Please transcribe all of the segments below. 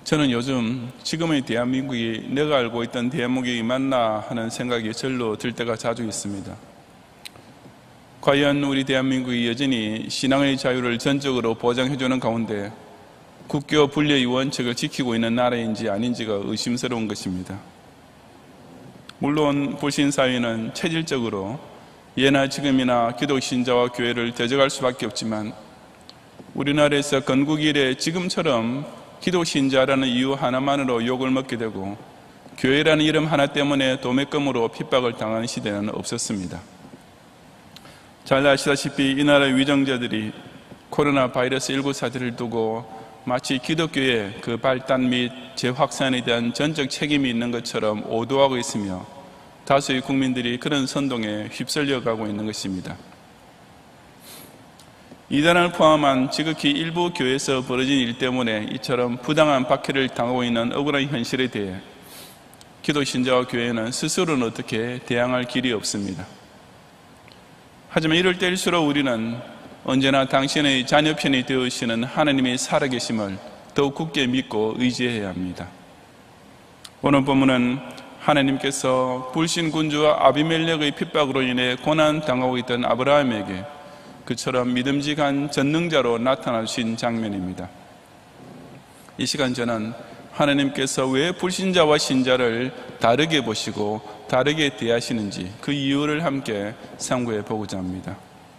저는 요즘 지금의 대한민국이 내가 알고 있던 대한민국이 맞나 하는 생각이 절로 들 때가 자주 있습니다. 과연 우리 대한민국이 여전히 신앙의 자유를 전적으로 보장해주는 가운데 국교 분리의 원칙을 지키고 있는 나라인지 아닌지가 의심스러운 것입니다. 물론 불신사회는 체질적으로 예나 지금이나 기독신자와 교회를 대적할 수밖에 없지만 우리나라에서 건국 이래 지금처럼 기독신자라는 이유 하나만으로 욕을 먹게 되고 교회라는 이름 하나 때문에 도매금으로 핍박을 당하는 시대는 없었습니다. 잘 아시다시피 이 나라의 위정자들이 코로나 바이러스 19 사태를 두고 마치 기독교의 그 발단 및 재확산에 대한 전적 책임이 있는 것처럼 오도하고 있으며 다수의 국민들이 그런 선동에 휩쓸려 가고 있는 것입니다. 이단을 포함한 지극히 일부 교회에서 벌어진 일 때문에 이처럼 부당한 박해를 당하고 있는 억울한 현실에 대해 기독신자와 교회는 스스로는 어떻게 대항할 길이 없습니다. 하지만 이럴 때일수록 우리는 언제나 당신의 자녀 편이 되으시는 하나님의 살아계심을 더욱 굳게 믿고 의지해야 합니다. 오늘 본문은 하나님께서 불신군주와 아비멜렉의 핍박으로 인해 고난당하고 있던 아브라함에게 그처럼 믿음직한 전능자로 나타나신 장면입니다. 이 시간 저는 하나님께서 왜 불신자와 신자를 다르게 보시고 다르게 대하시는지 그 이유를 함께 상고해 보고자 합니다.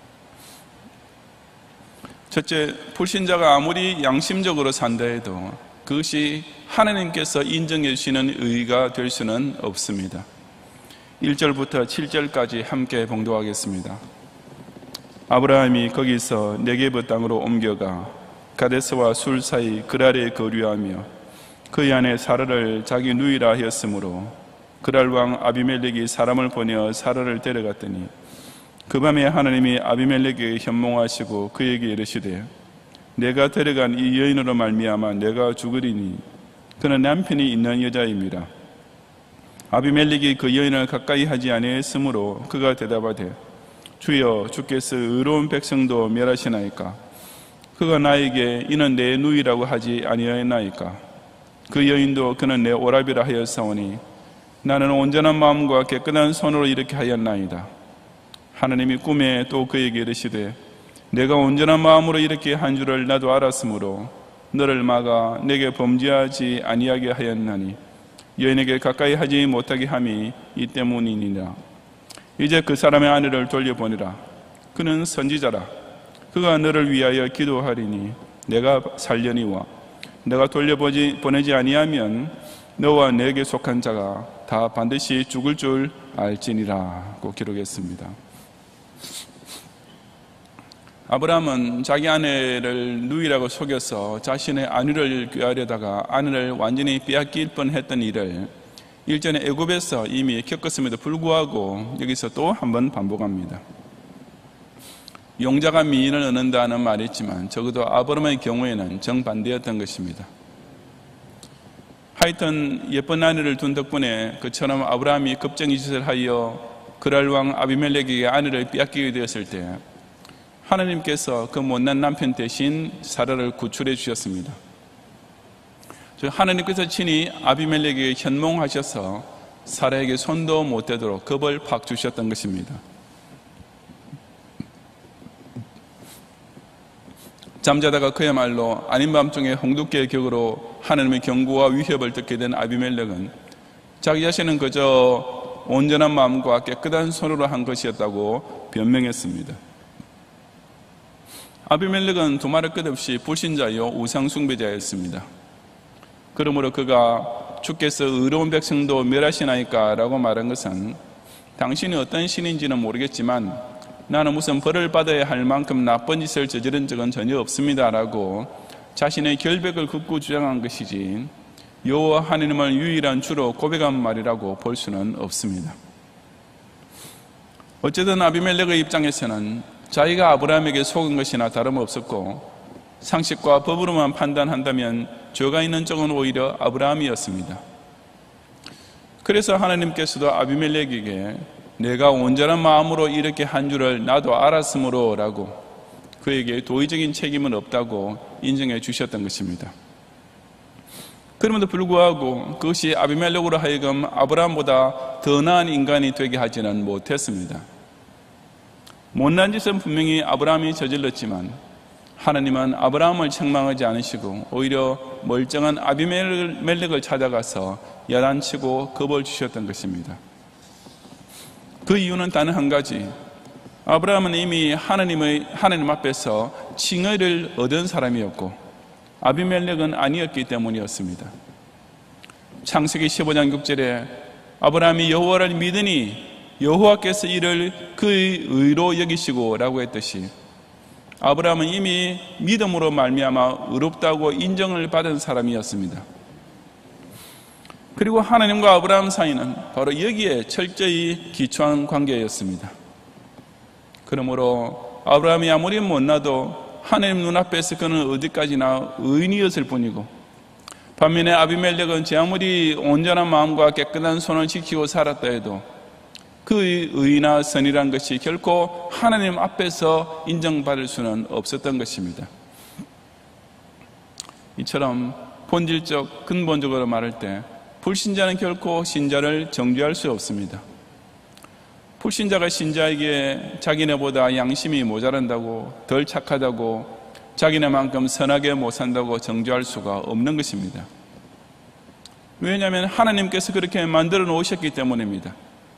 첫째, 불신자가 아무리 양심적으로 산다 해도 그것이 하나님께서 인정해 주시는 의가 될 수는 없습니다. 1절부터 7절까지 함께 봉독하겠습니다. 아브라함이 거기서 네게브 땅으로 옮겨가 가데스와 술 사이 그랄에 거류하며 그의 아내 사라를 자기 누이라 하였으므로 그랄 왕 아비멜렉이 사람을 보내어 사라를 데려갔더니 그 밤에 하나님이 아비멜렉에게 현몽하시고 그에게 이르시되 내가 데려간 이 여인으로 말미암아 내가 죽으리니 그는 남편이 있는 여자입니다. 아비멜렉이 그 여인을 가까이 하지 아니했으므로 그가 대답하되 주여 주께서 의로운 백성도 멸하시나이까? 그가 나에게 이는 내 누이라고 하지 아니하였나이까? 그 여인도 그는 내 오라비라 하였사오니 나는 온전한 마음과 깨끗한 손으로 이렇게 하였나이다. 하나님이 꿈에 또 그에게 이르시되 내가 온전한 마음으로 이렇게 한 줄을 나도 알았으므로 너를 막아 내게 범죄하지 아니하게 하였나니 여인에게 가까이 하지 못하게 함이 이 때문이니라. 이제 그 사람의 아내를 돌려보내라. 그는 선지자라. 그가 너를 위하여 기도하리니 내가 살려니와 내가 돌려보내지 아니하면 너와 내게 속한 자가 다 반드시 죽을 줄 알지니라 고 기록했습니다. 아브라함은 자기 아내를 누이라고 속여서 자신의 아내를 꾀하려다가 아내를 완전히 빼앗길 뻔했던 일을 일전에 애굽에서 이미 겪었음에도 불구하고 여기서 또 한 번 반복합니다. 용자가 미인을 얻는다는 말이 있지만 적어도 아브라함의 경우에는 정반대였던 것입니다. 하여튼 예쁜 아내를 둔 덕분에 그처럼 아브라함이 겁쟁이 짓을 하여 그랄 왕 아비멜렉에게 아내를 빼앗기게 되었을 때 하나님께서 그 못난 남편 대신 사라를 구출해 주셨습니다. 하나님께서 친히 아비멜렉에게 현몽하셔서 사라에게 손도 못 대도록 겁을 팍 주셨던 것입니다. 잠자다가 그야말로 아닌 밤중에 홍두깨의 격으로 하나님의 경고와 위협을 듣게 된 아비멜렉은 자기 자신은 그저 온전한 마음과 깨끗한 손으로 한 것이었다고 변명했습니다. 아비멜렉은 두말할 것 없이 불신자요 우상숭배자였습니다. 그러므로 그가 주께서 의로운 백성도 멸하시나이까 라고 말한 것은 당신이 어떤 신인지는 모르겠지만 나는 무슨 벌을 받아야 할 만큼 나쁜 짓을 저지른 적은 전혀 없습니다 라고 자신의 결백을 긋고 주장한 것이지 여호와 하나님을 유일한 주로 고백한 말이라고 볼 수는 없습니다. 어쨌든 아비멜렉의 입장에서는 자기가 아브라함에게 속은 것이나 다름없었고 상식과 법으로만 판단한다면 죄가 있는 쪽은 오히려 아브라함이었습니다. 그래서 하나님께서도 아비멜렉에게 내가 온전한 마음으로 이렇게 한 줄을 나도 알았으므로 라고 그에게 도의적인 책임은 없다고 인정해 주셨던 것입니다. 그럼에도 불구하고 그것이 아비멜렉으로 하여금 아브라함보다 더 나은 인간이 되게 하지는 못했습니다. 못난 짓은 분명히 아브라함이 저질렀지만 하나님은 아브라함을 책망하지 않으시고 오히려 멀쩡한 아비멜렉을 찾아가서 야단치고 겁을 주셨던 것입니다. 그 이유는 단 한 가지, 아브라함은 이미 하나님 앞에서 칭의를 얻은 사람이었고 아비멜렉은 아니었기 때문이었습니다. 창세기 15장 6절에 아브라함이 여호와를 믿으니 여호와께서 이를 그의 의로 여기시고 라고 했듯이 아브라함은 이미 믿음으로 말미암아 의롭다고 인정을 받은 사람이었습니다. 그리고 하나님과 아브라함 사이는 바로 여기에 철저히 기초한 관계였습니다. 그러므로 아브라함이 아무리 못나도 하나님 눈앞에서 그는 어디까지나 의인이었을 뿐이고, 반면에 아비멜렉은 제 아무리 온전한 마음과 깨끗한 손을 지키고 살았다 해도 그의 의나 선이란 것이 결코 하나님 앞에서 인정받을 수는 없었던 것입니다. 이처럼 본질적 근본적으로 말할 때 불신자는 결코 신자를 정죄할 수 없습니다. 불신자가 신자에게 자기네보다 양심이 모자란다고, 덜 착하다고, 자기네만큼 선하게 못 산다고 정죄할 수가 없는 것입니다. 왜냐하면 하나님께서 그렇게 만들어 놓으셨기 때문입니다.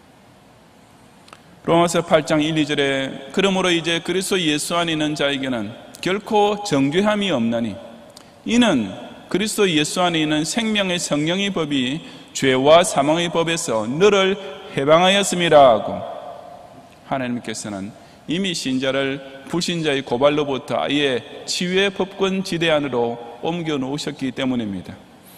로마서 8장 1, 2절에 그러므로 이제 그리스도 예수 안에 있는 자에게는 결코 정죄함이 없나니 이는 그리스도 예수 안에 있는 생명의 성령의 법이 죄와 사망의 법에서 너를 해방하였음이라 하고, 하나님께서는 이미 신자를 불신자의 고발로부터 아예 치유의 법권 지대 안으로 옮겨 놓으셨기 때문입니다.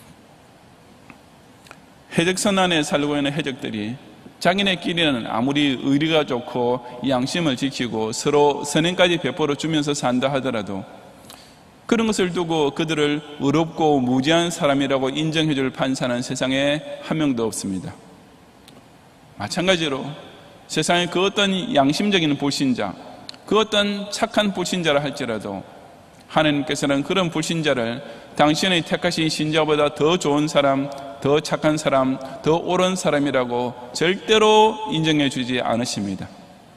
해적선 안에 살고 있는 해적들이 자기네끼리는 아무리 의리가 좋고 양심을 지키고 서로 선행까지 베풀어 주면서 산다 하더라도 그런 것을 두고 그들을 의롭고 무지한 사람이라고 인정해 줄 판사는 세상에 한 명도 없습니다. 마찬가지로 세상에 그 어떤 양심적인 불신자, 그 어떤 착한 불신자라 할지라도 하나님께서는 그런 불신자를 당신의 택하신 신자보다 더 좋은 사람, 더 착한 사람, 더 옳은 사람이라고 절대로 인정해 주지 않으십니다.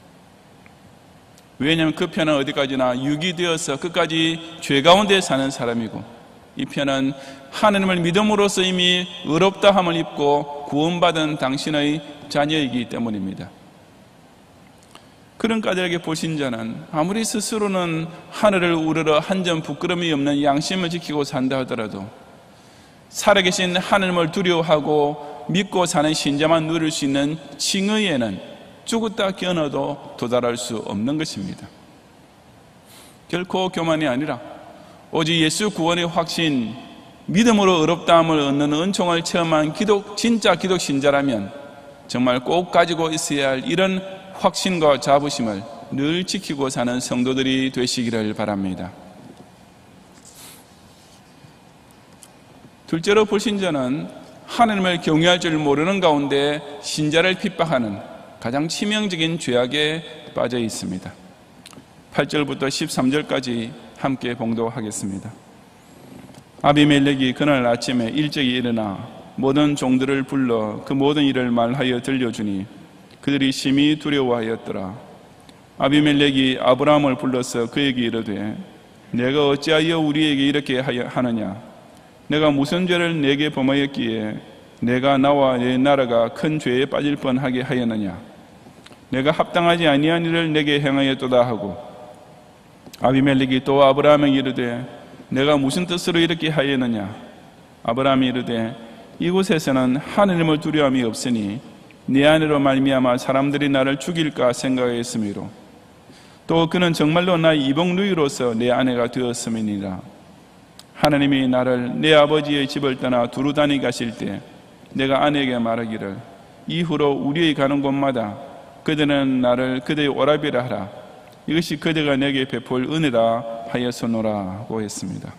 왜냐하면 그 편은 어디까지나 유기되어서 끝까지 죄 가운데 사는 사람이고, 이 편은 하나님을 믿음으로써 이미 의롭다함을 입고 구원받은 당신의 자녀이기 때문입니다. 그런 까닭의 불신자는 아무리 스스로는 하늘을 우러러 한 점 부끄러움이 없는 양심을 지키고 산다 하더라도 살아계신 하나님을 두려워하고 믿고 사는 신자만 누릴 수 있는 칭의에는 죽었다 깨어나도 도달할 수 없는 것입니다. 결코 교만이 아니라 오직 예수 구원의 확신, 믿음으로 의롭다함을 얻는 은총을 체험한 진짜 기독 신자라면 정말 꼭 가지고 있어야 할 이런 확신과 자부심을 늘 지키고 사는 성도들이 되시기를 바랍니다. 둘째로 불신자는 하나님을 경외할 줄 모르는 가운데 신자를 핍박하는 가장 치명적인 죄악에 빠져 있습니다. 8절부터 13절까지 함께 봉독하겠습니다. 아비멜렉이 그날 아침에 일찍이 일어나 모든 종들을 불러 그 모든 일을 말하여 들려주니 그들이 심히 두려워하였더라. 아비멜렉이 아브라함을 불러서 그에게 이르되 내가 어찌하여 우리에게 이렇게 하느냐? 내가 무슨 죄를 내게 범하였기에 내가 나와 내 나라가 큰 죄에 빠질 뻔하게 하였느냐? 내가 합당하지 아니한 일을 내게 행하였도다 하고, 아비멜렉이 또 아브라함에게 이르되 내가 무슨 뜻으로 이렇게 하였느냐? 아브라함이 이르되 이곳에서는 하느님을 두려움이 없으니 네 안으로 말미암아 사람들이 나를 죽일까 생각하였으므로 또 그는 정말로 나의 이복 누이로서 내 아내가 되었음이니라. 하나님이 나를 내 아버지의 집을 떠나 두루 다니 가실 때 내가 아내에게 말하기를 이후로 우리의 가는 곳마다 그대는 나를 그대의 오라비라 하라. 이것이 그대가 내게 베풀 은혜다 하였소노라고 했습니다.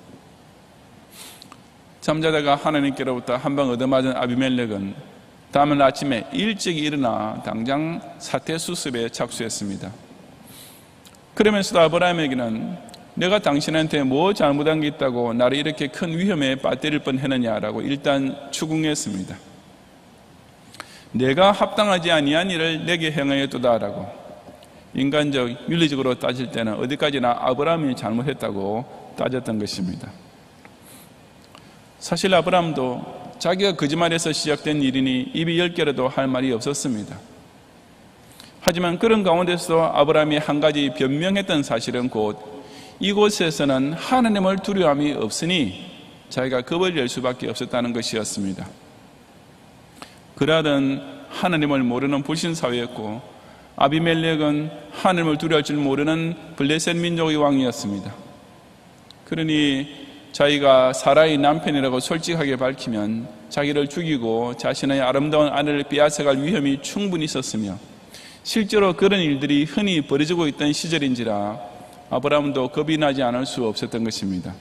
잠자다가 하나님께로부터 한 방 얻어맞은 아비멜렉은 다음날 아침에 일찍 일어나 당장 사태 수습에 착수했습니다. 그러면서도 아브라함에게는 내가 당신한테 뭐 잘못한 게 있다고 나를 이렇게 큰 위험에 빠뜨릴 뻔했느냐라고 일단 추궁했습니다. 내가 합당하지 아니한 일을 내게 행하였도다라고. 인간적 윤리적으로 따질 때는 어디까지나 아브라함이 잘못했다고 따졌던 것입니다. 사실 아브라함도 자기가 거짓말에서 시작된 일이니 입이 10개라도 할 말이 없었습니다. 하지만 그런 가운데서도 아브라함이 한 가지 변명했던 사실은 곧 이곳에서는 하나님을 두려움이 없으니 자기가 겁을 낼 수밖에 없었다는 것이었습니다. 그라든 하나님을 모르는 불신사회였고 아비멜렉은 하나님을 두려워할 줄 모르는 블레셋 민족의 왕이었습니다. 그러니 자기가 사라의 남편이라고 솔직하게 밝히면 자기를 죽이고 자신의 아름다운 아내를 빼앗아갈 위험이 충분히 있었으며 실제로 그런 일들이 흔히 벌어지고 있던 시절인지라 아브라함도 겁이 나지 않을 수 없었던 것입니다.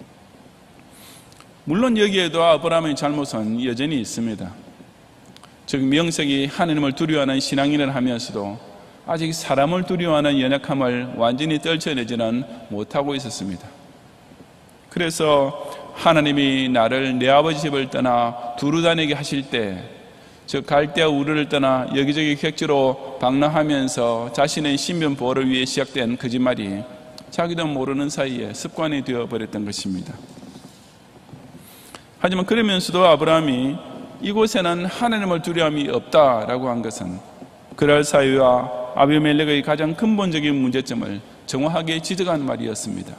물론 여기에도 아브라함의 잘못은 여전히 있습니다. 즉 명색이 하나님을 두려워하는 신앙인을 하면서도 아직 사람을 두려워하는 연약함을 완전히 떨쳐내지는 못하고 있었습니다. 그래서 하나님이 나를 내 아버지 집을 떠나 두루 다니게 하실 때, 즉 갈대아 우르를 떠나 여기저기 객지로 방랑하면서 자신의 신변 보호를 위해 시작된 거짓말이 자기도 모르는 사이에 습관이 되어버렸던 것입니다. 하지만 그러면서도 아브라함이 이곳에는 하나님을 두려움이 없다라고 한 것은 그랄 사회와 아비멜렉의 가장 근본적인 문제점을 정확하게 지적한 말이었습니다.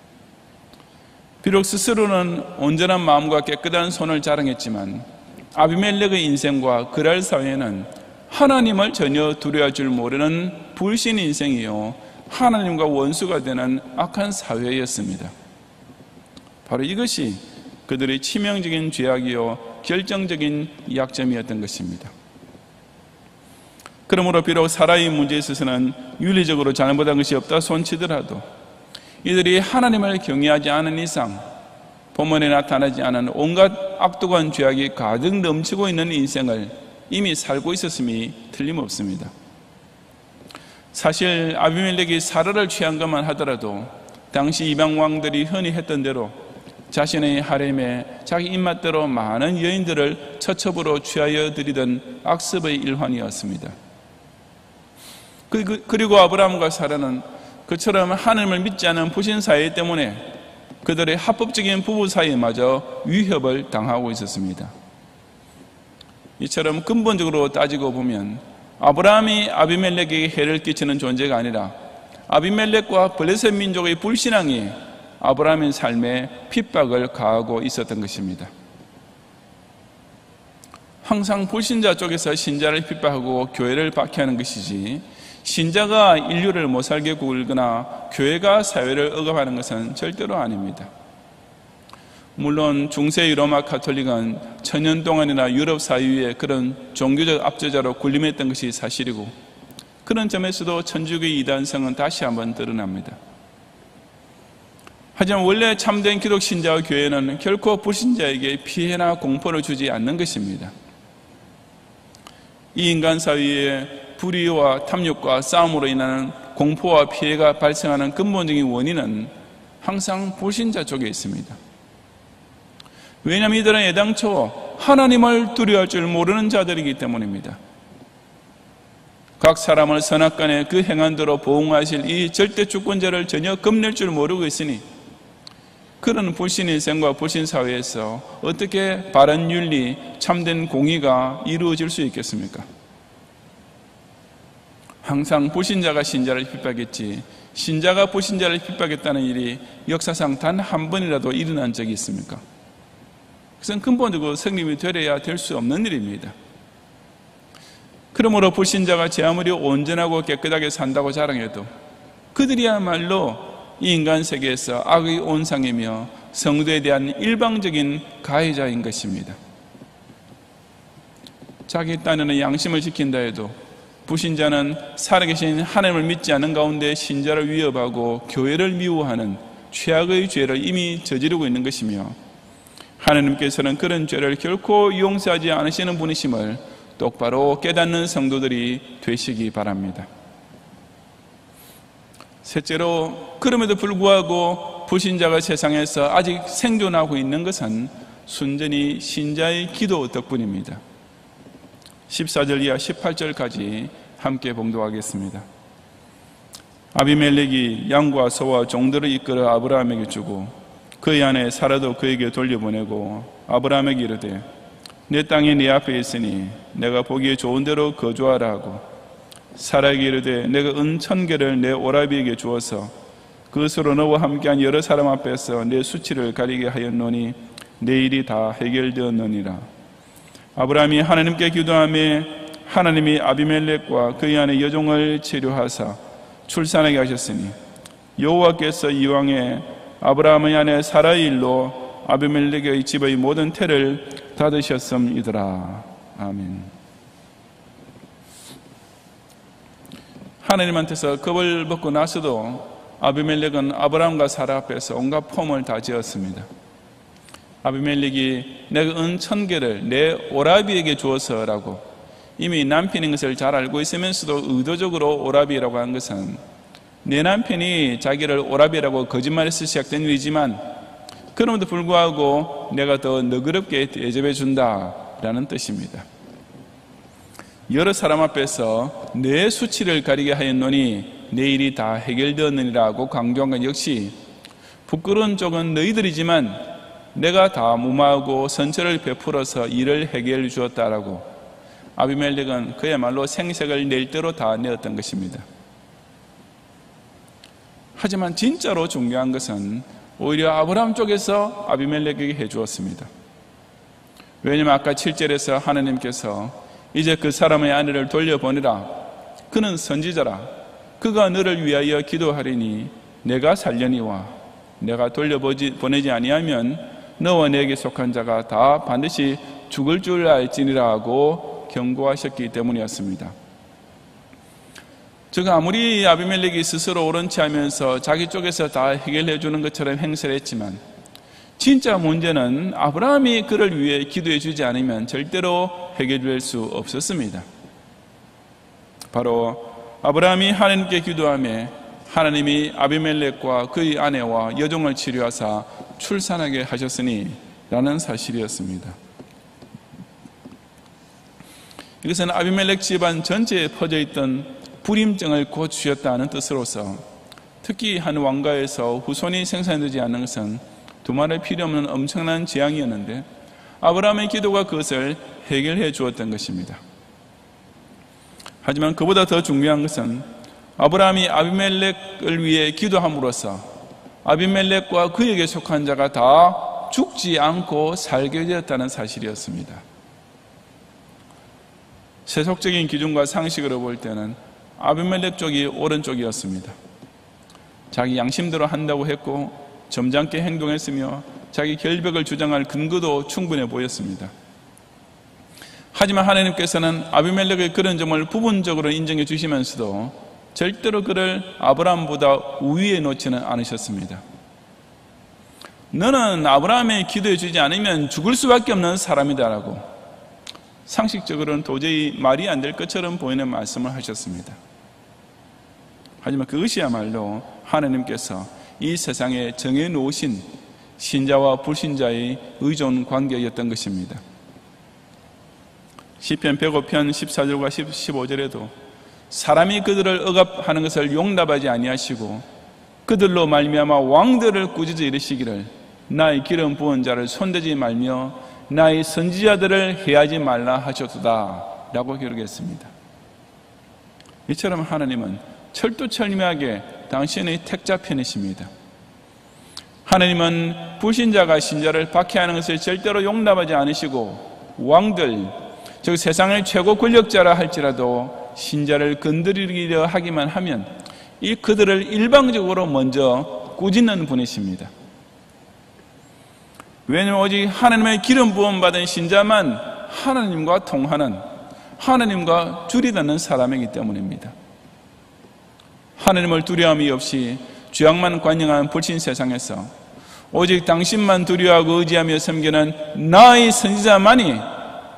비록 스스로는 온전한 마음과 깨끗한 손을 자랑했지만 아비멜렉의 인생과 그랄 사회는 하나님을 전혀 두려워할 줄 모르는 불신 인생이요 하나님과 원수가 되는 악한 사회였습니다. 바로 이것이 그들의 치명적인 죄악이요 결정적인 약점이었던 것입니다. 그러므로 비록 사라의 문제에 있어서는 윤리적으로 잘못한 것이 없다 손치더라도 이들이 하나님을 경외하지 않은 이상 본문에 나타나지 않은 온갖 악독한 죄악이 가득 넘치고 있는 인생을 이미 살고 있었음이 틀림없습니다. 사실 아비멜렉이 사라를 취한 것만 하더라도 당시 이방 왕들이 흔히 했던 대로 자신의 하렘에 자기 입맛대로 많은 여인들을 처첩으로 취하여 드리던 악습의 일환이었습니다. 그리고 아브라함과 사라는 그처럼 하나님을 믿지 않은 불신사회 때문에 그들의 합법적인 부부 사이마저 위협을 당하고 있었습니다. 이처럼 근본적으로 따지고 보면 아브라함이 아비멜렉에게 해를 끼치는 존재가 아니라 아비멜렉과 블레셋 민족의 불신앙이 아브라함의 삶에 핍박을 가하고 있었던 것입니다. 항상 불신자 쪽에서 신자를 핍박하고 교회를 박해하는 것이지 신자가 인류를 못살게 굴거나 교회가 사회를 억압하는 것은 절대로 아닙니다. 물론 중세 로마 가톨릭은 천년 동안이나 유럽 사회에 그런 종교적 압제자로 군림했던 것이 사실이고 그런 점에서도 천주교의 이단성은 다시 한번 드러납니다. 하지만 원래 참된 기독 신자와 교회는 결코 불신자에게 피해나 공포를 주지 않는 것입니다. 이 인간 사회에 불의와 탐욕과 싸움으로 인한 공포와 피해가 발생하는 근본적인 원인은 항상 불신자 쪽에 있습니다. 왜냐하면 이들은 애당초 하나님을 두려워할 줄 모르는 자들이기 때문입니다. 각 사람을 선악간에 그 행한대로 보응하실 이 절대 주권자를 전혀 겁낼 줄 모르고 있으니 그런 불신 인생과 불신 사회에서 어떻게 바른 윤리, 참된 공의가 이루어질 수 있겠습니까? 항상 불신자가 신자를 핍박했지 신자가 불신자를 핍박했다는 일이 역사상 단 한 번이라도 일어난 적이 있습니까? 그것은 근본적으로 성립이 되려야 될 수 없는 일입니다. 그러므로 불신자가 제 아무리 온전하고 깨끗하게 산다고 자랑해도 그들이야말로 이 인간 세계에서 악의 온상이며 성도에 대한 일방적인 가해자인 것입니다. 자기 딴에는 양심을 지킨다 해도 불신자는 살아계신 하나님을 믿지 않는 가운데 신자를 위협하고 교회를 미워하는 최악의 죄를 이미 저지르고 있는 것이며 하나님께서는 그런 죄를 결코 용서하지 않으시는 분이심을 똑바로 깨닫는 성도들이 되시기 바랍니다. 셋째로, 그럼에도 불구하고 불신자가 세상에서 아직 생존하고 있는 것은 순전히 신자의 기도 덕분입니다. 14절 이하 18절까지 함께 봉독하겠습니다. 아비멜렉이 양과 소와 종들을 이끌어 아브라함에게 주고 그의 아내 사라도 그에게 돌려보내고 아브라함에게 이르되 내 땅이 네 앞에 있으니 내가 보기에 좋은 대로 거주하라 하고 사라에게 이르되 내가 은 1000개를 내 오라비에게 주어서 그것으로 너와 함께한 여러 사람 앞에서 내 수치를 가리게 하였노니 내 일이 다 해결되었느니라. 아브라함이 하나님께 기도하며 하나님이 아비멜렉과 그의 아내 여종을 치료하사 출산하게 하셨으니 여호와께서 이왕에 아브라함의 아내 사라의 일로 아비멜렉의 집의 모든 태를 닫으셨음이더라. 아멘. 하나님한테서 겁을 먹고 나서도 아비멜렉은 아브라함과 사라 앞에서 온갖 폼을 다 지었습니다. 아비멜렉이 내가 은 1000개를 내 오라비에게 주어서라고 이미 남편인 것을 잘 알고 있으면서도 의도적으로 오라비라고 한 것은 내 남편이 자기를 오라비라고 거짓말해서 시작된 일이지만 그럼에도 불구하고 내가 더 너그럽게 대접해 준다라는 뜻입니다. 여러 사람 앞에서 내 수치를 가리게 하였노니 내 일이 다 해결되었느니라고 강조한 것 역시 부끄러운 쪽은 너희들이지만 내가 다 무마하고 선처를 베풀어서 일을 해결해 주었다라고 아비멜렉은 그야말로 생색을 낼 대로 다 내었던 것입니다. 하지만 진짜로 중요한 것은 오히려 아브라함 쪽에서 아비멜렉에게 해주었습니다. 왜냐하면 아까 7절에서 하나님께서 이제 그 사람의 아내를 돌려보내라. 그는 선지자라. 그가 너를 위하여 기도하리니 내가 살려니와 내가 돌려보내지 아니하면 너와 내게 속한 자가 다 반드시 죽을 줄 알지니라 하고 경고하셨기 때문이었습니다. 즉 아무리 아비멜렉이 스스로 옳은 체 하면서 자기 쪽에서 다 해결해 주는 것처럼 행세를 했지만 진짜 문제는 아브라함이 그를 위해 기도해 주지 않으면 절대로 해결될 수 없었습니다. 바로 아브라함이 하나님께 기도하며 하나님이 아비멜렉과 그의 아내와 여종을 치료하사 출산하게 하셨으니 라는 사실이었습니다. 이것은 아비멜렉 집안 전체에 퍼져있던 불임증을 고치셨다는 뜻으로서 특히 한 왕가에서 후손이 생산되지 않는 것은 두말할 필요 없는 엄청난 재앙이었는데 아브라함의 기도가 그것을 해결해 주었던 것입니다. 하지만 그보다 더 중요한 것은 아브라함이 아비멜렉을 위해 기도함으로써 아비멜렉과 그에게 속한 자가 다 죽지 않고 살게 되었다는 사실이었습니다. 세속적인 기준과 상식으로 볼 때는 아비멜렉 쪽이 오른쪽이었습니다. 자기 양심대로 한다고 했고 점잖게 행동했으며 자기 결백을 주장할 근거도 충분해 보였습니다. 하지만 하나님께서는 아비멜렉의 그런 점을 부분적으로 인정해 주시면서도 절대로 그를 아브라함보다 우위에 놓지는 않으셨습니다. 너는 아브라함의 기도해 주지 않으면 죽을 수밖에 없는 사람이다라고 상식적으로는 도저히 말이 안 될 것처럼 보이는 말씀을 하셨습니다. 하지만 그것이야말로 하나님께서 이 세상에 정해놓으신 신자와 불신자의 의존 관계였던 것입니다. 시편 105편 14절과 15절에도 사람이 그들을 억압하는 것을 용납하지 아니하시고 그들로 말미암아 왕들을 꾸짖어 이르시기를 나의 기름 부은 자를 손대지 말며 나의 선지자들을 해하지 말라 하셨도다 라고 기록했습니다. 이처럼 하나님은 철두철미하게 당신의 택자편이십니다. 하나님은 불신자가 신자를 박해하는 것을 절대로 용납하지 않으시고 왕들, 즉 세상의 최고 권력자라 할지라도 신자를 건드리려 하기만 하면 이 그들을 일방적으로 먼저 꾸짖는 분이십니다. 왜냐하면 오직 하나님의 기름 부음 받은 신자만 하나님과 통하는, 하나님과 줄이 닿는 사람이기 때문입니다. 하나님을 두려움이 없이 죄악만 관영한 불신 세상에서 오직 당신만 두려워하고 의지하며 섬기는 나의 선지자만이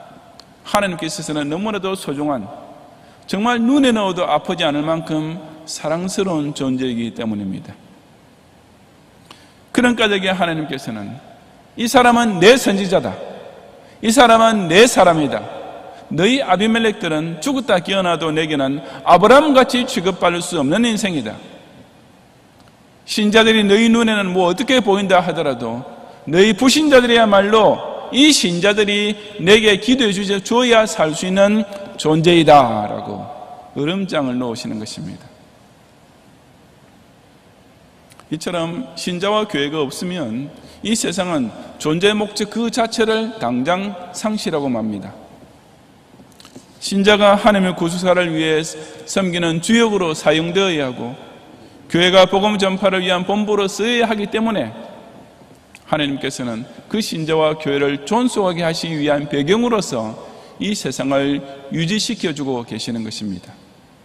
하나님께 있어서는 너무나도 소중한, 정말 눈에 넣어도 아프지 않을 만큼 사랑스러운 존재이기 때문입니다. 그런 까닭에 하나님께서는 이 사람은 내 선지자다, 이 사람은 내 사람이다, 너희 아비멜렉들은 죽었다 깨어나도 내게는 아브라함같이 취급받을 수 없는 인생이다, 신자들이 너희 눈에는 뭐 어떻게 보인다 하더라도 너희 불신자들이야말로 이 신자들이 내게 기도해 주어야 살 수 있는 존재이다 라고 으름장을 놓으시는 것입니다. 이처럼 신자와 교회가 없으면 이 세상은 존재의 목적 그 자체를 당장 상실하고 맙니다. 신자가 하나님의 구속사를 위해 섬기는 주역으로 사용되어야 하고 교회가 복음 전파를 위한 본부로 쓰여야 하기 때문에 하나님께서는 그 신자와 교회를 존속하게 하시기 위한 배경으로서 이 세상을 유지시켜주고 계시는 것입니다.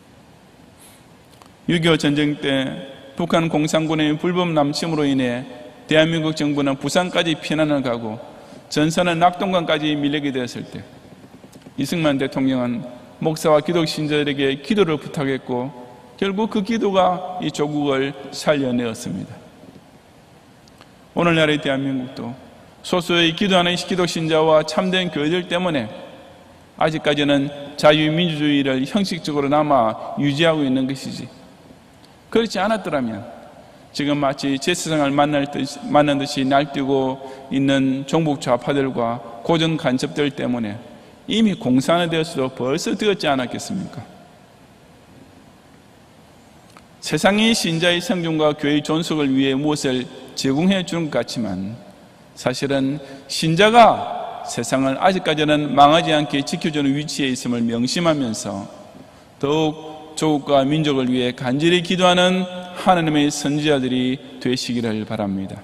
6.25 전쟁 때 북한 공산군의 불법 남침으로 인해 대한민국 정부는 부산까지 피난을 가고 전선은 낙동강까지 밀리게 되었을 때 이승만 대통령은 목사와 기독 신자들에게 기도를 부탁했고 결국 그 기도가 이 조국을 살려내었습니다. 오늘날의 대한민국도 소수의 기도하는 기독 신자와 참된 교회들 때문에 아직까지는 자유민주주의를 형식적으로 남아 유지하고 있는 것이지, 그렇지 않았더라면 지금 마치 제사상을 만난 듯이 날뛰고 있는 종북 좌파들과 고정 간첩들 때문에 이미 공산화되었어도 벌써 되었지 않았겠습니까? 세상이 신자의 생존과 교회의 존속을 위해 무엇을 제공해 주는 것 같지만 사실은 신자가 세상을 아직까지는 망하지 않게 지켜주는 위치에 있음을 명심하면서 더욱 조국과 민족을 위해 간절히 기도하는 하나님의 선지자들이 되시기를 바랍니다.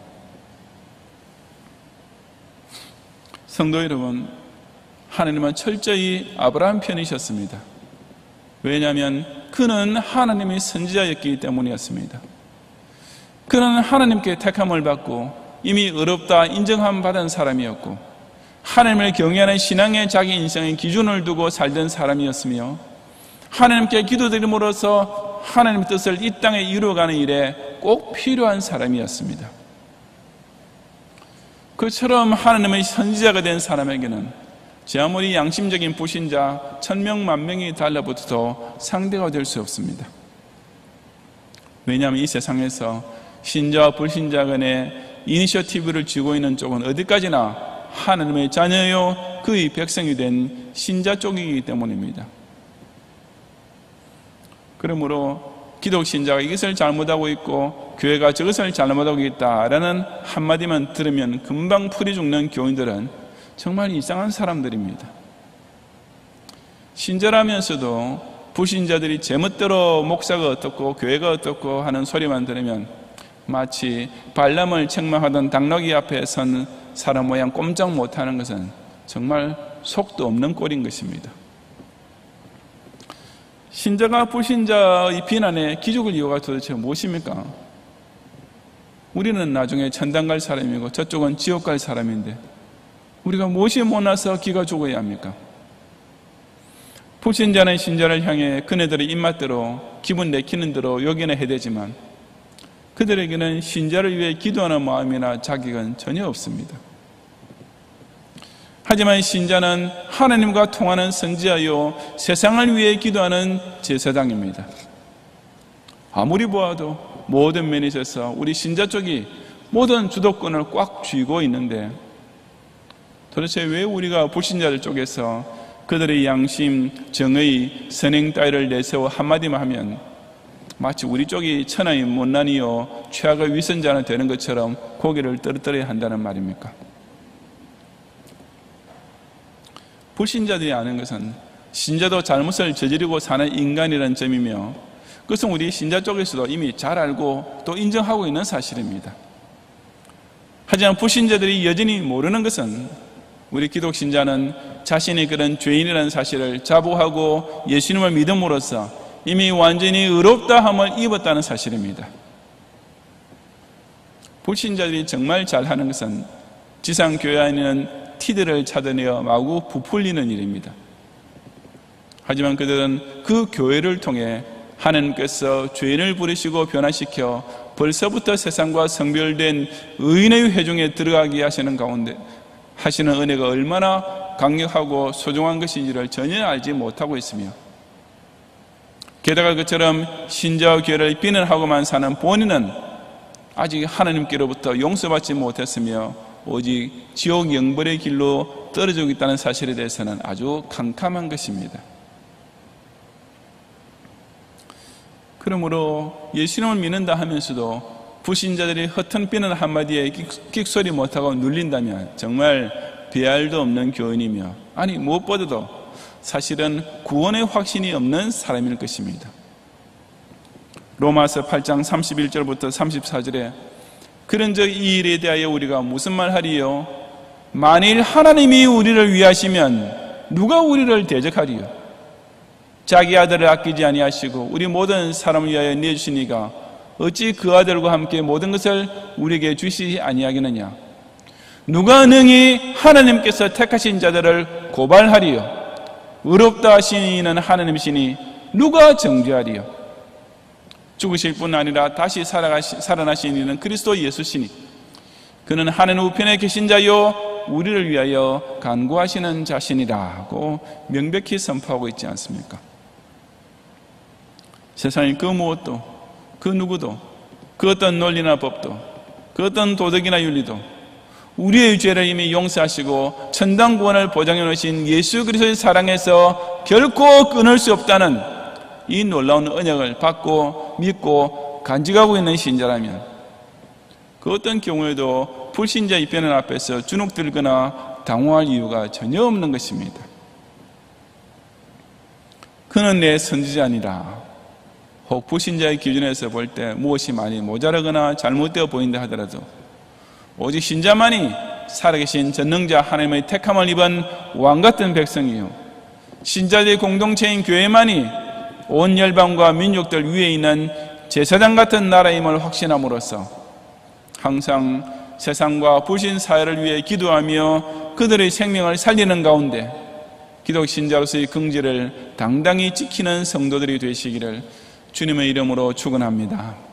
성도 여러분, 하나님은 철저히 아브라함 편이셨습니다. 왜냐하면 그는 하나님의 선지자였기 때문이었습니다. 그는 하나님께 택함을 받고 이미 의롭다 인정함 받은 사람이었고 하나님을 경외하는 신앙의 자기 인생의 기준을 두고 살던 사람이었으며 하나님께 기도드림으로써 하나님의 뜻을 이 땅에 이루어가는 일에 꼭 필요한 사람이었습니다. 그처럼 하나님의 선지자가 된 사람에게는 제 아무리 양심적인 불신자 1000명, 10,000명이 달라붙어도 상대가 될 수 없습니다. 왜냐하면 이 세상에서 신자와 불신자 간의 이니셔티브를 쥐고 있는 쪽은 어디까지나 하나님의 자녀요 그의 백성이 된 신자 쪽이기 때문입니다. 그러므로 기독 신자가 이것을 잘못하고 있고 교회가 저것을 잘못하고 있다라는 한마디만 들으면 금방 풀이 죽는 교인들은 정말 이상한 사람들입니다. 신자라면서도 불신자들이 제멋대로 목사가 어떻고 교회가 어떻고 하는 소리만 들으면 마치 발람을 책망하던 당나귀 앞에 선 사람 모양 꼼짝 못하는 것은 정말 속도 없는 꼴인 것입니다. 신자가 불신자의 비난에 기죽을 이유가 도대체 무엇입니까? 우리는 나중에 천당 갈 사람이고 저쪽은 지옥 갈 사람인데 우리가 무엇이 못나서 기가 죽어야 합니까? 불신자는 신자를 향해 그네들의 입맛대로 기분 내키는 대로 요기나 해대지만 그들에게는 신자를 위해 기도하는 마음이나 자격은 전혀 없습니다. 하지만 신자는 하나님과 통하는 선지자요 세상을 위해 기도하는 제사장입니다. 아무리 보아도 모든 면에 있어서 우리 신자 쪽이 모든 주도권을 꽉 쥐고 있는데 도대체 왜 우리가 불신자들 쪽에서 그들의 양심, 정의, 선행 따위를 내세워 한마디만 하면 마치 우리 쪽이 천하의 못난이요 최악의 위선자는 되는 것처럼 고개를 떨어뜨려야 한다는 말입니까? 불신자들이 아는 것은 신자도 잘못을 저지르고 사는 인간이라는 점이며 그것은 우리 신자 쪽에서도 이미 잘 알고 또 인정하고 있는 사실입니다. 하지만 불신자들이 여전히 모르는 것은 우리 기독 신자는 자신이 그런 죄인이라는 사실을 자부하고 예수님을 믿음으로써 이미 완전히 의롭다함을 입었다는 사실입니다. 불신자들이 정말 잘하는 것은 지상교회 안에는 티들을 찾아내어 마구 부풀리는 일입니다. 하지만 그들은 그 교회를 통해 하나님께서 죄인을 부르시고 변화시켜 벌써부터 세상과 성별된 의인의 회중에 들어가게 하시는 가운데 하시는 은혜가 얼마나 강력하고 소중한 것인지를 전혀 알지 못하고 있으며, 게다가 그처럼 신자와 교회를 비난하고만 사는 본인은 아직 하나님께로부터 용서받지 못했으며 오직 지옥 영벌의 길로 떨어지고 있다는 사실에 대해서는 아주 캄캄한 것입니다. 그러므로 예수님을 믿는다 하면서도 불신자들이 허튼 비난 한마디에 끽소리 못하고 눌린다면 정말 배알도 없는 교인이며, 아니 무엇보다도 사실은 구원의 확신이 없는 사람일 것입니다. 로마서 8장 31절부터 34절에 그런즉 이 일에 대하여 우리가 무슨 말 하리요? 만일 하나님이 우리를 위하시면 누가 우리를 대적하리요? 자기 아들을 아끼지 아니하시고 우리 모든 사람을 위하여 내주시니가 어찌 그 아들과 함께 모든 것을 우리에게 주시지 아니하겠느냐? 누가 능히 하나님께서 택하신 자들을 고발하리요? 의롭다 하신 이는 하나님이시니 누가 정죄하리요? 죽으실 뿐 아니라 다시 살아나신 이는 그리스도 예수시니 그는 하나님 우편에 계신 자요 우리를 위하여 간구하시는 자신이라고 명백히 선포하고 있지 않습니까? 세상에 그 무엇도, 그 누구도, 그 어떤 논리나 법도, 그 어떤 도덕이나 윤리도 우리의 죄를 이미 용서하시고 천당 구원을 보장해 놓으신 예수 그리스도의 사랑에서 결코 끊을 수 없다는 이 놀라운 언약을 받고 믿고 간직하고 있는 신자라면 그 어떤 경우에도 불신자의 비난 앞에서 주눅들거나 당황할 이유가 전혀 없는 것입니다. 그는 내 선지자니라. 혹 불신자의 기준에서 볼 때 무엇이 많이 모자라거나 잘못되어 보인다 하더라도 오직 신자만이 살아계신 전능자 하나님의 택함을 입은 왕같은 백성이요 신자들의 공동체인 교회만이 온 열방과 민족들 위에 있는 제사장 같은 나라임을 확신함으로써 항상 세상과 불신 사회를 위해 기도하며 그들의 생명을 살리는 가운데 기독 신자로서의 긍지를 당당히 지키는 성도들이 되시기를 주님의 이름으로 축원합니다.